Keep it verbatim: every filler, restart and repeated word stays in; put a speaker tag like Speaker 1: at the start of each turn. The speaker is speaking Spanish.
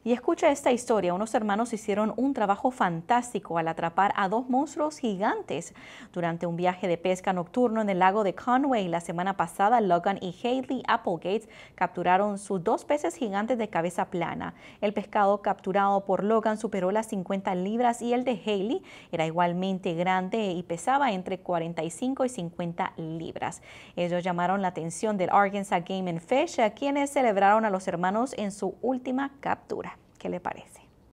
Speaker 1: Y escucha esta historia, unos hermanos hicieron un trabajo fantástico al atrapar a dos monstruos gigantes durante un viaje de pesca nocturno en el lago de Conway. La semana pasada, Logan y Hailey Applegate capturaron sus dos peces gigantes de cabeza plana. El pescado capturado por Logan superó las cincuenta libras y el de Hailey era igualmente grande y pesaba entre cuarenta y cinco y cincuenta libras. Ellos llamaron la atención del Arkansas Game and Fish, a quienes celebraron a los hermanos en su última captura. ¿Qué le parece?